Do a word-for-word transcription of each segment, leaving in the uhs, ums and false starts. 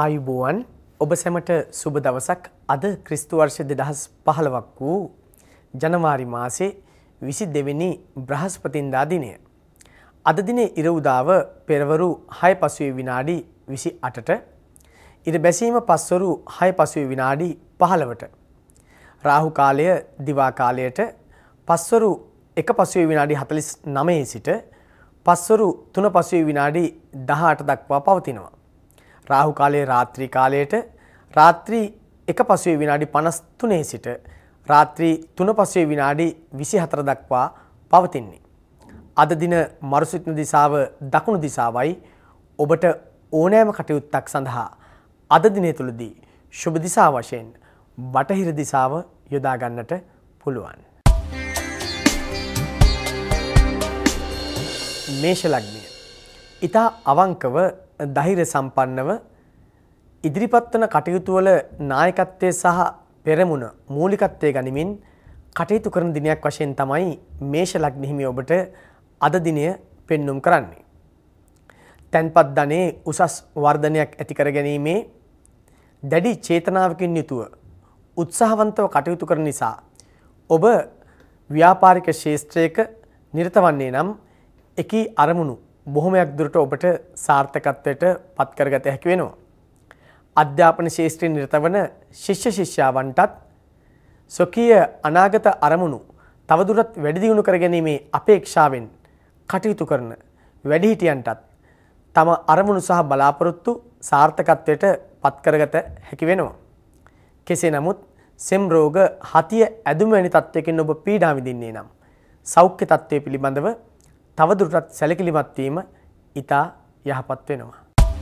ආයුබෝවන් ඔබ සැමට සුබ දවසක්. අද ක්‍රිස්තු වර්ෂ දෙදහස් පහළොවක් වූ ජනවාරි මාසේ විසිදෙනි වෙනි බ්‍රහස්පතින්දා දිනය. අද දිනේ ඉර උදාව පෙරවරු හය පසුවේ විනාඩි විසි අටට, ඉර බැසීම පස්වරු හය පසුවේ විනාඩි පහළවට, රාහු කාලය දිවා කාලයට පස්වරු එක පසුවේ විනාඩි හතළිස් නවයේ සිට පස්වරු තුන පසුවේ විනාඩි දහඅට දක්වා පවතිනවා. රාහු කාලයේ රාත්‍රී කාලයට රාත්‍රී එක පසුවේ විනාඩි පනස් තුනේ සිට රාත්‍රී තුන පසුවේ විනාඩි විසි හතර දක්වා පවතින්නේ. අද දින මරුසිටන දිසාව දකුණු දිසාවයි. ඔබට ඕනෑම කටයුත්තක් සඳහා අද දිනේ තුලදී ශුභ දිසාව වශයෙන් බටහිර දිසාව යොදා ගන්නට පුළුවන්. මේෂ ලග්නය. ඊතා අවංකව ධෛර්ය සම්පන්නව ඉදිරිපත් වන කටයුතු වල නායකත්වයේ සහ පෙරමුණ මූලිකත්වයේ ගනිමින් කටයුතු කරන දිනයක් වශයෙන් තමයි මේෂ ලග්න හිමි ඔබට අද දිනය පෙන්눔 කරන්නේ. තන්පත් ධනයේ උසස් වර්ධනයක් ඇති කර ගැනීමේ දැඩි චේතනාවකින් යුතුව උත්සාහවන්තව කටයුතු කරන නිසා ඔබ ව්‍යාපාරික ක්ෂේත්‍රයක නිරත වන්නේ නම් එකී අරමුණු බොහොමයක් දුරට ඔබට සාර්ථකත්වයට පත් කරගත හැකි වෙනවා. අධ්‍යාපන ශාස්ත්‍රයේ නිරත වන ශිෂ්‍ය ශිෂ්‍යාවන්ටත් ස්වකීය අනාගත අරමුණු තවදුරටත් වැඩි දියුණු කර ගැනීමේ අපේක්ෂාවෙන් කටයුතු කරන වැඩිහිටියන්ටත් තම අරමුණු සහ බලාපොරොත්තු සාර්ථකත්වයට පත් කරගත හැකි වෙනවා. කෙසේ නමුත් සෙම් රෝග හතිය ඇදුම වැනි තත්ත්වයකින් ඔබ පීඩා විඳින්නේ නම් සෞඛ්‍ය තත්ත්වය පිළිබඳව තවදුරටත් සැලකිලිමත් වීම ඉතා යහපත් වෙනවා.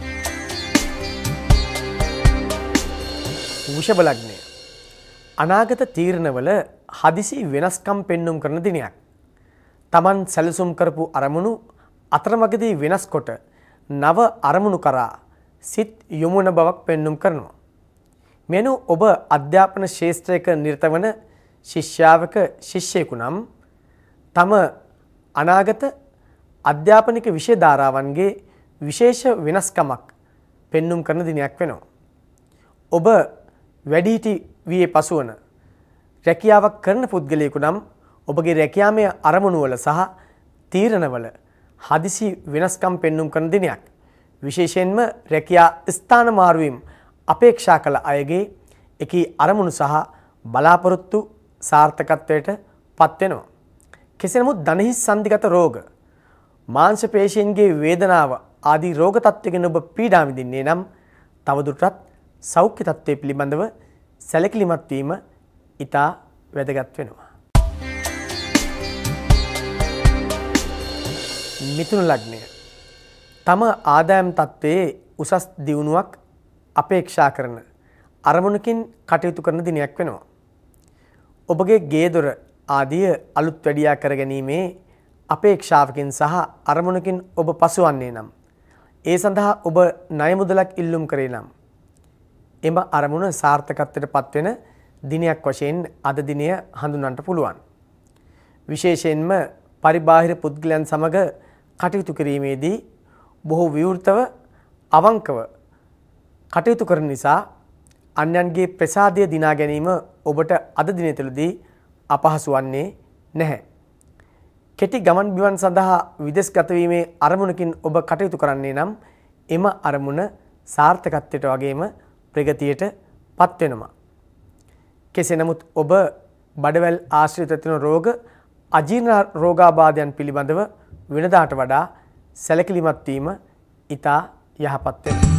වෘෂභ ලග්නය. අනාගත තීරණවල හදිසි වෙනස්කම් පෙන්눔 කරන දිනයක්. Taman සැලසුම් කරපු අරමුණු අතරමඟදී වෙනස් කොට නව අරමුණු කරා සිත් යොමු වන බවක් පෙන්눔 කරනවා. මෙනු ඔබ අධ්‍යාපන ක්ෂේත්‍රයක නිරත වන ශිෂ්‍යාවක ශිෂ්‍යයෙකු නම් තම අනාගත අධ්‍යාපනික විෂය ධාරාවන්ගේ විශේෂ වෙනස්කමක් පෙන්눔 කරන දිනයක් වෙනවා. ඔබ වැඩිහිටි වියේ පසුවන රැකියාවක් කරන පුද්ගලයෙකු නම් ඔබගේ රැකියාමය අරමුණු වල සහ තීරණවල හදිසි වෙනස්කම් පෙන්눔 කරන දිනයක්. විශේෂයෙන්ම රැකියා ස්ථාන මාරුවීම් අපේක්ෂා කළ අයගේ එකී අරමුණු සහ බලාපොරොත්තු සාර්ථකත්වයට පත් වෙනවා. කෙසේ නමුත් දණහිස් සන්ධිගත රෝග, මාංශ පේශීන්ගේ වේදනාව ආදී රෝග තත්ත්වයකින් ඔබ පීඩා විඳින්නේ නම් තවදුරටත් සෞඛ්‍ය තත්ත්වය පිළිබඳව සැලකිලිමත් වීම ඉතා වැදගත් වෙනවා. මිථුන ලග්නය. තම ආදායම් තත්ත්වයේ උසස් දියුණුවක් අපේක්ෂා කරන අරමුණකින් කටයුතු කරන දිනයක් වෙනවා. ඔබගේ ගේ දොර ආදිය අලුත් වැඩියා කර ගැනීමේ අපේක්ෂාවකින් සහ අරමුණකින් ඔබ පසුවන්නේ නම් ඒ සඳහා ඔබ ණය මුදලක් ඉල්ලුම් කරේ නම් එම අරමුණ සාර්ථකත්වයට පත්වෙන දිනයක් වශයෙන් අද දිනය හඳුන්වන්නට පුළුවන්. විශේෂයෙන්ම පරිබාහිර පුද්ගලයන් සමග කටයුතු කිරීමේදී බොහෝ විවෘතව අවංකව කටයුතු කරන නිසා අන්‍යයන්ගේ ප්‍රසාදය දිනා ගැනීම ඔබට අද දිනය තුළදී අපහසු වන්නේ නැහැ. කෙටි ගමන් බිමන් සඳහා විදේශගත වීමේ අරමුණකින් ඔබ කටයුතු කරන්නේ නම් එම අරමුණ සාර්ථකත්වයට වගේම ප්‍රගතියට පත් වෙනවා. කෙසේ නමුත් ඔබ බඩවැල් ආශ්‍රිත වෙන රෝග, අජීර්ණ රෝගාබාධයන් පිළිබඳව වෙනදාට වඩා සැලකිලිමත් වීම ඉතා යහපත් වෙනවා.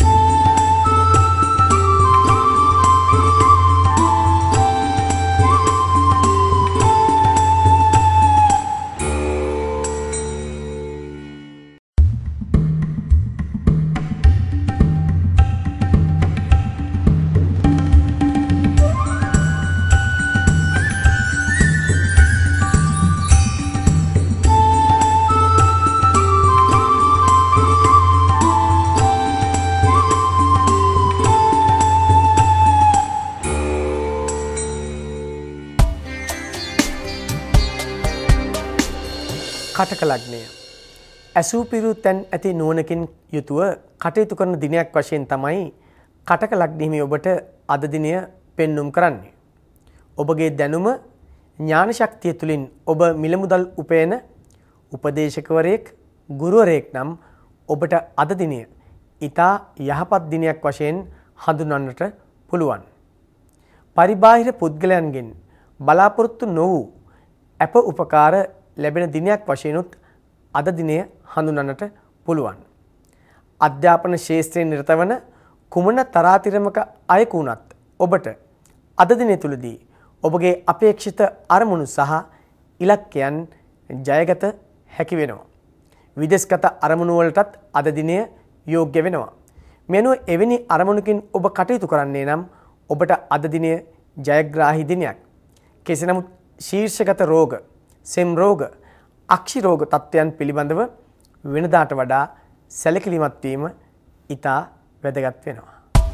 කටක ලග්නය. ඇසූ පිරු තැන් ඇති නුවණකින් යුතුව කටයුතු කරන දිනයක් වශයෙන් තමයි කටක ලග්නෙහිමි ඔබට අද දිනය පෙන්눔 කරන්නේ. ඔබගේ දැනුම ඥාන ශක්තිය තුලින් ඔබ මිලමුදල් උපයන උපදේශකවරයෙක් ගුරුවරයෙක් නම් ඔබට අද දිනය ඊතා යහපත් දිනයක් වශයෙන් හඳුන්වන්නට පුළුවන්. පරිබාහිර පුද්ගලයන්ගෙන් බලාපොරොත්තු නොවූ අප උපකාර ලැබෙන දිනයක් වශයෙන්ුත් අද දිනය හඳුන්වන්නට පුළුවන්. අධ්‍යාපන ශාස්ත්‍රයේ නිරත වන කුමන තරාතිරමක අයෙකු වුණත් ඔබට අද දිනය තුලදී ඔබගේ අපේක්ෂිත අරමුණු සහ ඉලක්කයන් ජයගත හැකි වෙනවා. විදේශගත අරමුණු වලටත් අද දිනය යෝග්‍ය වෙනවා. මෙනු එවැනි අරමුණකින් ඔබ කටයුතු කරන්නේ නම් ඔබට අද දිනය ජයග්‍රාහී දිනයක්. කෙසේ නමුත් ශීර්ෂගත රෝග, සෙම් රෝග, අක්ෂි රෝග තත්ත්වයන් පිළිබඳව වෙනදාට වඩා සැලකිලිමත් වීම ඉතා වැදගත් වෙනවා.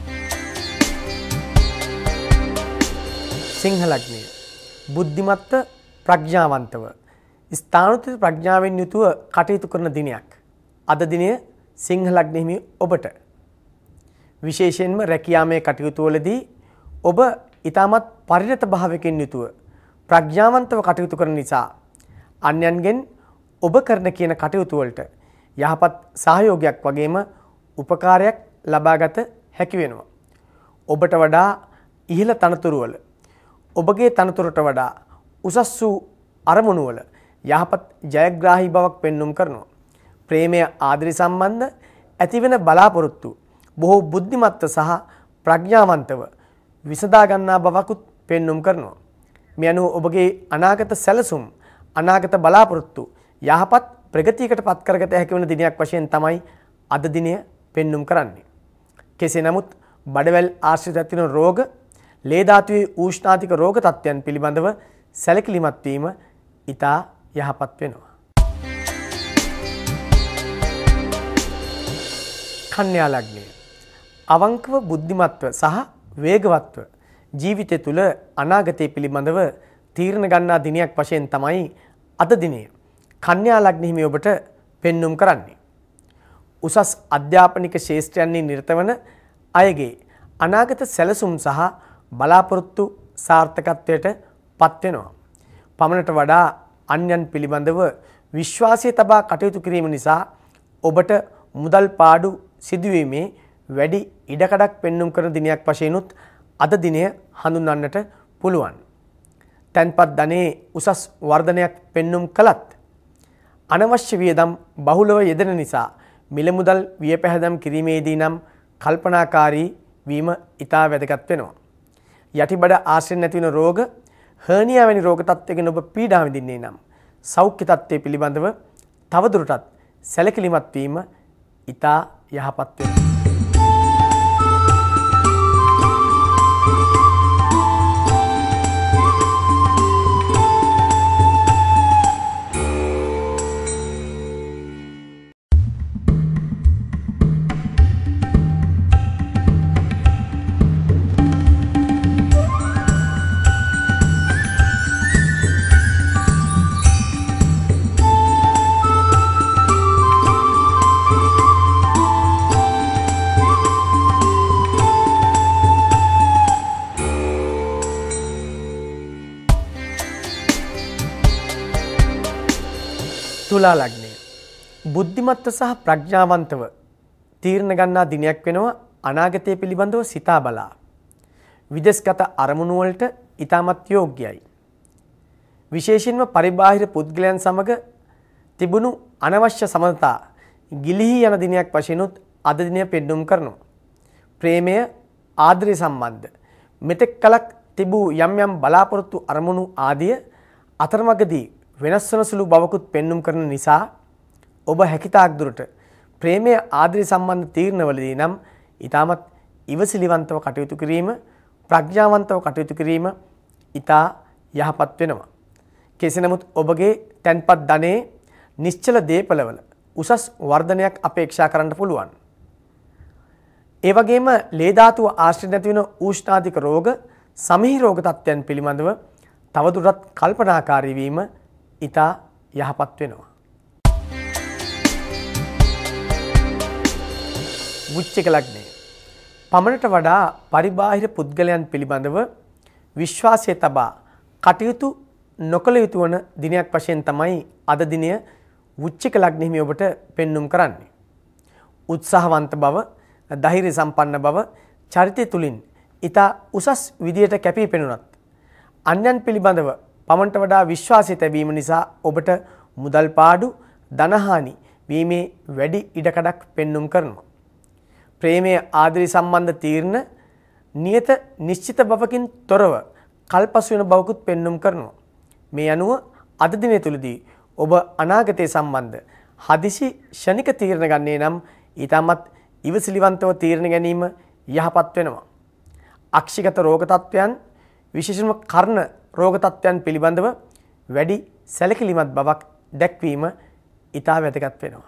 සිංහ ලග්නය බුද්ධිමත්ව ප්‍රඥාවන්තව ස්ථානෝචිත ප්‍රඥාවෙන් යුතුව කටයුතු කරන දිනයක්. අද දිනය සිංහ ලග්නෙහිමි ඔබට විශේෂයෙන්ම රැකියාමේ කටයුතු වලදී ඔබ ඊටමත් පරිණත භාවයකින් යුතුව ප්‍රඥාවන්තව කටයුතු කරන නිසා අන්‍යයන්ගෙන් ඔබ කරන කියන කටයුතු වලට යහපත් සහයෝගයක් වගේම උපකාරයක් ලබාගත හැකි වෙනවා. ඔබට වඩා ඉහළ තනතුරු වල ඔබගේ තනතුරට වඩා උසස් වූ අරමුණු වල යහපත් ජයග්‍රාහී බවක් පෙන්눔 කරනවා. ප්‍රේමය ආදරය සම්බන්ධ ඇතිවෙන බලාපොරොත්තු බොහෝ බුද්ධිමත්ව සහ ප්‍රඥාවන්තව විසඳා ගන්නා බවකුත් පෙන්눔 කරනවා. මේ අනුව ඔබගේ අනාගත සැලසුම් අනාගත බලාපොරොත්තු යහපත් ප්‍රගතියකට පත් කරගත හැකි වන දිනයක් වශයෙන් තමයි අද දිනය පෙන්눔 කරන්නේ. කෙසේ නමුත් බඩවැල් ආශ්‍රිත ඇතිවන රෝග, ලේ ධාතුවේ ඌෂ්ණාතික රෝග තත්ත්වයන් පිළිබඳව සැලකිලිමත් වීම ඉතා යහපත් වෙනවා. කන්‍යා ලග්නය අවංකව බුද්ධිමත්ව සහ වේගවත්ව ජීවිතය තුළ අනාගතය පිළිබඳව තීරණ ගන්නා දිනයක් වශයෙන් තමයි අද දිනය කන්‍යා ලග්නෙහිමි ඔබට පෙන්눔 කරන්නේ. උසස් අධ්‍යාපනික ශාස්ත්‍රයන්හි නිරත වන අයගේ අනාගත සැලසුම් සහ බලාපොරොත්තු සාර්ථකත්වයට පත් වෙනවා. පමණට වඩා අන්‍යයන් පිළිබඳව විශ්වාසය තබා කටයුතු කිරීම නිසා ඔබට මුදල් පාඩු සිදුවීමේ වැඩි ඉඩකඩක් පෙන්눔 කරන දිනයක් වශයෙන්ුත් අද දිනය හඳුන්වන්නට පුළුවන්. තැන්පත් ධනයේ උසස් වර්ධනයක් පෙන්눔 කළත් අනවශ්‍ය වියදම් බහුලව යෙදෙන නිසා මිල මුදල් වියපැහැදම් කිරීමේදී නම් කල්පනාකාරී වීම ඉතා වැදගත් වෙනවා. යටිබඩ ආශ්‍රයෙන් නැතිවන රෝග, හර්නියා වැනි රෝග තත්ත්වයකින් ඔබ පීඩා විඳින්නේ නම් සෞඛ්‍ය තත්ත්වය පිළිබඳව තවදුරටත් සැලකිලිමත් වීම ඉතා යහපත් වෙනවා. තුලා ලග්නය බුද්ධිමත්ව සහ ප්‍රඥාවන්තව තීරණ ගන්නා දිනයක් වෙනවා අනාගතය පිළිබඳව සිතා බලා. විදේශගත අරමුණු වලට ඊටමත් යෝග්‍යයි. විශේෂයෙන්ම පරිබාහිර පුද්ගලයන් සමග තිබුණු අනවශ්‍ය සමනතා ගිලිහි යන දිනයක් වශයෙන්ුත් අද දිනය පෙන්눔 කරනවා. ප්‍රේමය ආදරය සම්බන්ධ මෙතෙක් කලක් තිබූ යම් යම් බලාපොරොත්තු අරමුණු ආදිය අතරමඟදී වෙනස් වන සුළු බවකුත් පෙන්눔 කරන නිසා ඔබ හැකිතාක් දුරට ප්‍රේමය ආදරය සම්බන්ධ තීරණවලදී නම් ඊටමත් ඉවසිලිවන්තව කටයුතු කිරීම, ප්‍රඥාවන්තව කටයුතු කිරීම ඉතා යහපත් වෙනවා. කෙසේ නමුත් ඔබගේ තැන්පත් ධනයේ නිශ්චල දේපලවල උසස් වර්ධනයක් අපේක්ෂා කරන්න පුළුවන්. ඒ වගේම ලේ ධාතුව ආශ්‍රිත නැති වෙන ඌෂ්ණාධික රෝග, සමහි රෝග තත්ත්වයන් පිළිබඳව තවදුරටත් කල්පනාකාරී වීම ඉතා යහපත් වෙනවා. වෘශ්චික ලග්නය පමණට වඩා පරිබාහිර පුද්ගලයන් පිළිබඳව විශ්වාසය තබා කටයුතු නොකළ යුතු වන දිනයක් වශයෙන් තමයි අද දිනය වෘශ්චික ලග්න හිමි ඔබට පෙන්눔 කරන්නේ. උත්සාහවන්ත බව, ධෛර්ය සම්පන්න බව, චරිතය තුලින් ඊට උසස් විදියට කැපී පෙනුනත් අන්‍යයන් පිළිබඳව පමණට වඩා විශ්වාසය තැබීම නිසා ඔබට මුදල් පාඩු, ධනහානි වීමේ වැඩි ඉඩකඩක් පෙන්눔 කරනවා. ප්‍රේමයේ ආදරය සම්බන්ධ තීරණ නියත නිශ්චිත බවකින් තොරව කල්පසු වෙන බවකුත් පෙන්눔 කරනවා. මේ අනුව අද දිනය තුලදී ඔබ අනාගතය සම්බන්ධ හදිසි ෂණික තීරණ ගන්නේ නම් ඊටමත් ඉවසිලිවන්තව තීරණ ගැනීම යහපත් වෙනවා. අක්ෂිගත රෝග තත්ත්වයන් විශේෂයෙන්ම කර්ණ රෝග තත්ත්වයන් පිළිබඳව වැඩි සැලකිලිමත් බවක් දැක්වීම ඉතා වැදගත් වෙනවා.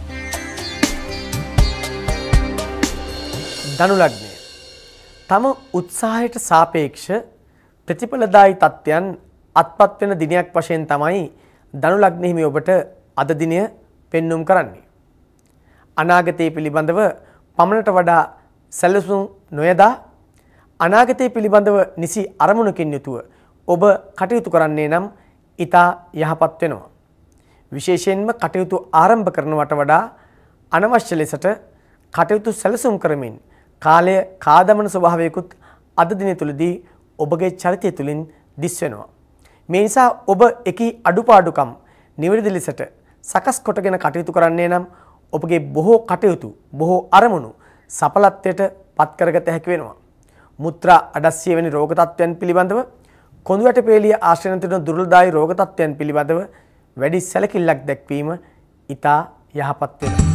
ධනු ලග්නය තම උත්සාහයට සාපේක්ෂ ප්‍රතිඵලදායී තත්ත්වයන් අත්පත් වෙන දිනයක් වශයෙන් තමයි ධනු ලග්න හිමි ඔබට අද දිනය පෙන්눔 කරන්නේ. අනාගතය පිළිබඳව පමණට වඩා සැලසුම් නොයදා අනාගතය පිළිබඳව නිසි අරමුණකින් යුතුව ඔබ කටයුතු කරන්නේ නම් ඊට යහපත් වෙනවා. විශේෂයෙන්ම කටයුතු ආරම්භ කරනවට වඩා අනවශ්‍ය ලෙසට කටයුතු සැලසුම් කරමින් කාලය කාදමන ස්වභාවයකුත් අද දින තුලදී ඔබගේ චරිතය තුලින් දිස් වෙනවා. මේ නිසා ඔබ එකී අඩුපාඩුකම් නිවැරදි ලෙසට සකස් කොටගෙන කටයුතු කරන්නේ නම් ඔබගේ බොහෝ කටයුතු බොහෝ අරමුණු සඵලත්වයට පත් කරගත හැකි වෙනවා. මුත්‍රා අඩස්සිය වැනි රෝග තත්ත්වයන් පිළිබඳව කොඳු වැට පෙළිය ආශ්‍රයන තියෙන දුර්වලදායී රෝග තත්ත්වයන් පිළිබඳව වැඩි සැලකිල්ලක් දැක්වීම ඉතා යහපත් වෙනවා.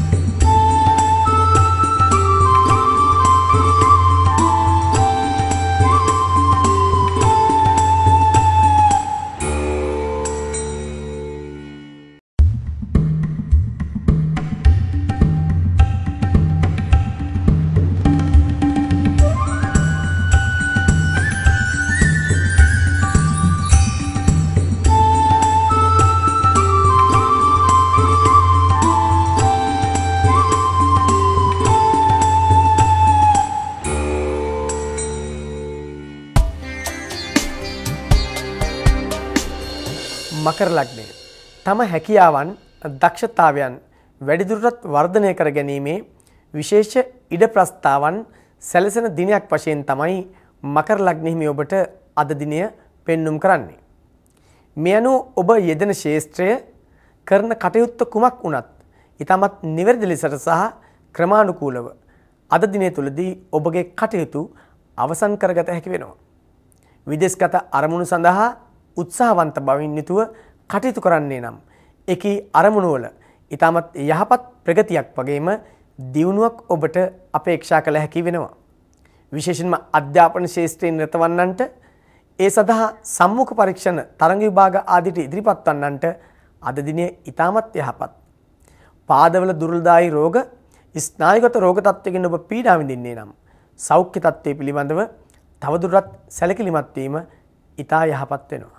මකර ලග්නය තම හැකියාවන් දක්ෂතාවයන් වැඩිදුරටත් වර්ධනය කර ගැනීමේ විශේෂ ඉඩ ප්‍රස්තාවන් සැලසෙන දිනයක් වශයෙන් තමයි මකර ලග්න හිමි ඔබට අද දිනය පෙන්눔 කරන්නේ. මේ අනුව ඔබ යෙදෙන ශාස්ත්‍රය කරන කටයුත්ත කුමක් වුණත් ඊටමත් නිවැරදි ලෙසට සහ ක්‍රමානුකූලව අද දිනය තුලදී ඔබගේ කටයුතු අවසන් කරගත හැකි වෙනවා. විදේශගත අරමුණු සඳහා උත්සාහවන්ත බවින් යුතුව කටයුතු කරන්නේ නම් එකී අරමුණු වල ඊටමත් යහපත් ප්‍රගතියක් වගේම දියුණුවක් ඔබට අපේක්ෂා කළ හැකි වෙනවා. විශේෂයෙන්ම අධ්‍යාපන ශාස්ත්‍රයේ නිරතවන්නන්ට ඒ සඳහා සම්මුඛ පරීක්ෂණ තරඟ විභාග ආදිට ඉදිරිපත් වන්නන්ට අද දිනේ ඊටමත් යහපත්. පාදවල දුර්වලදායී රෝග, ස්නායුගත රෝග තත්ත්වකින් ඔබ පීඩා විඳින්නේ නම් සෞඛ්‍ය තත්ත්වය පිළිබඳව තවදුරටත් සැලකිලිමත් වීම ඉතා යහපත් වෙනවා.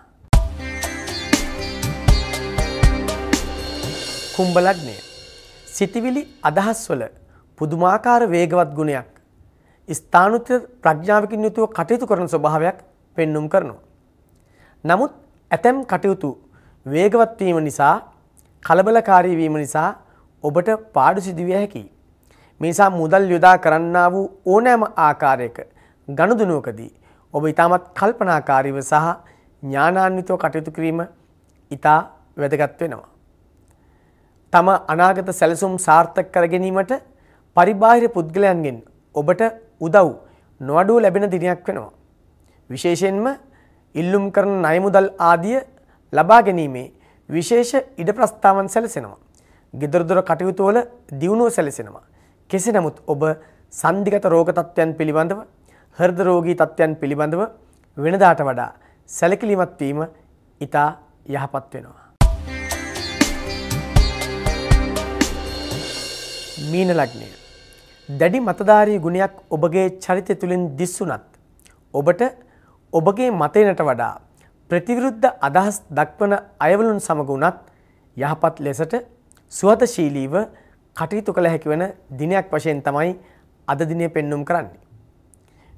කුම්භ ලග්නය සිතවිලි අදහස් වල පුදුමාකාර වේගවත් ගුණයක් ස්ථානුත්තර ප්‍රඥාවකින් යුතුව කටයුතු කරන ස්වභාවයක් පෙන්눔 කරනවා. නමුත් ඇතැම් කටයුතු වේගවත් වීම නිසා කලබලකාරී වීම නිසා ඔබට පාඩු සිදුවිය හැකියි. මේ නිසා මුදල් යොදා කරන්නා වූ ඕනෑම ආකාරයක ගනුදෙනුවකදී ඔබ ඊටමත් කල්පනාකාරීව සහ ඥානාන්විතව කටයුතු කිරීම ඉතා වැදගත් වෙනවා. තම අනාගත සැලසුම් සාර්ථක කර ගැනීමට පරිබාහිර පුද්ගලයන්ගෙන් ඔබට උදව් නොඅඩුව ලැබෙන දිනයක් වෙනවා. විශේෂයෙන්ම ඉල්ලුම් කරන ණය මුදල් ආදිය ලබා ගැනීමේ විශේෂ ඉඩ ප්‍රස්තාවන් සැලසෙනවා. ගෙදර දොර කටයුතු වල දියුණුව සැලසෙනවා. කෙසේ නමුත් ඔබ සන්ධිගත රෝග තත්ත්වයන් පිළිබඳව හෘද රෝගී තත්ත්වයන් පිළිබඳව වෙනදාට වඩා සැලකිලිමත් වීම ඉතා යහපත් වෙනවා. මීන ලග්නය දැඩි මතධාරී ගුණයක් ඔබගේ චරිතය තුලින් දිස්සුනත් ඔබට ඔබගේ මතයනට වඩා ප්‍රතිවිරුද්ධ අදහස් දක්වන අයවලුන් සමග උනත් යහපත් ලෙසට සුහදශීලීව කටයුතු කළ හැකි වන දිනයක් වශයෙන් තමයි අද දිනය පෙන්눔 කරන්නේ.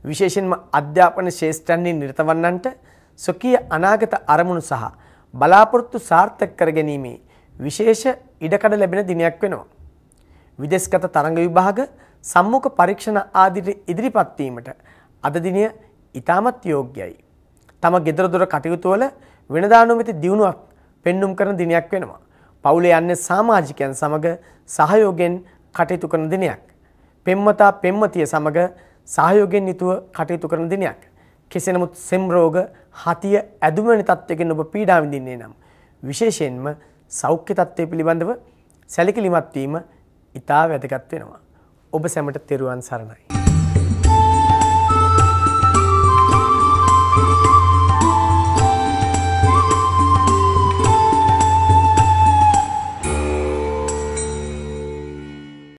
විශේෂයෙන්ම අධ්‍යාපන ශාස්ත්‍රයන්හි නිරත වන්නන්ට ස්වකීය අනාගත අරමුණු සහ බලාපොරොත්තු සාර්ථක කර ගැනීමේ විශේෂ ඉඩකඩ ලැබෙන දිනයක් වෙනවා. විදේශගත තරඟ විභාග සම්මුඛ පරීක්ෂණ ආදී ඉදිරිපත් වීමට අද දිනය ඉතාමත් යෝග්‍යයි. තම ගෙදර දොර කටයුතු වල වෙනදා නොමැති දියුණුවක් පෙන්눔 කරන දිනයක් වෙනවා. පවුලේ අන්‍ය සමාජිකයන් සමග සහයෝගයෙන් කටයුතු කරන දිනයක්. පෙම්වතා පෙම්වතිය සමග සහයෝගයෙන් යුතුව කටයුතු කරන දිනයක්. කෙසේ නමුත් සෙම් රෝග, හතිය, ඇදුම වැනි තත්ත්වයකින් ඔබ පීඩා විඳින්නේ නම් විශේෂයෙන්ම සෞඛ්‍ය තත්ත්වය පිළිබඳව සැලකිලිමත් වීම ඉතා වැදගත් වෙනවා. ඔබ සැමට තෙරුවන් සරණයි.